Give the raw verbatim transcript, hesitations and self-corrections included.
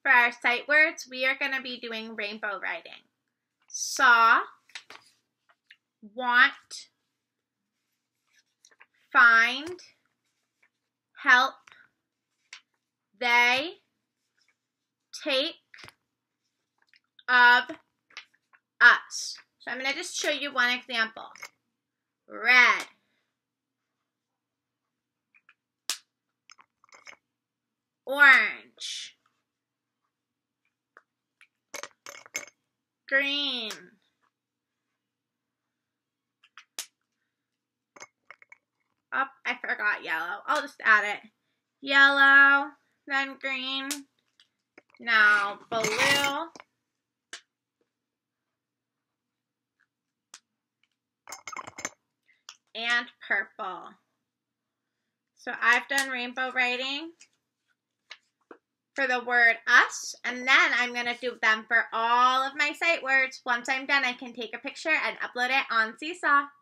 For our sight words, we are going to be doing rainbow writing. Saw, want, find, help, they, take, of, us. So I'm going to just show you one example. Red, orange, green, oh, I forgot yellow. I'll just add it. Yellow, then green, now blue, and purple. So I've done rainbow writing for the word us, and then I'm going to do them for all of my sight words. Once I'm done, I can take a picture and upload it on Seesaw.